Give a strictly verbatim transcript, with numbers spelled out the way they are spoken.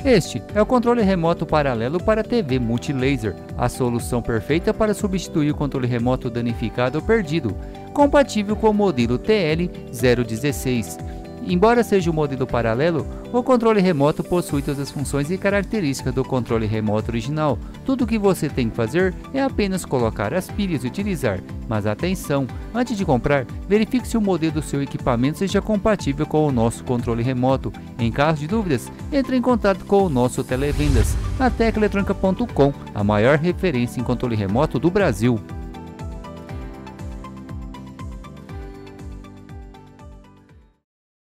Este é o controle remoto paralelo para T V Multilaser, a solução perfeita para substituir o controle remoto danificado ou perdido, compatível com o modelo T L zero dezesseis. Embora seja um modelo paralelo, o controle remoto possui todas as funções e características do controle remoto original. Tudo o que você tem que fazer é apenas colocar as pilhas e utilizar. Mas atenção, antes de comprar, verifique se o modelo do seu equipamento seja compatível com o nosso controle remoto. Em caso de dúvidas, entre em contato com o nosso televendas, a tecla eletrônica ponto com, a maior referência em controle remoto do Brasil.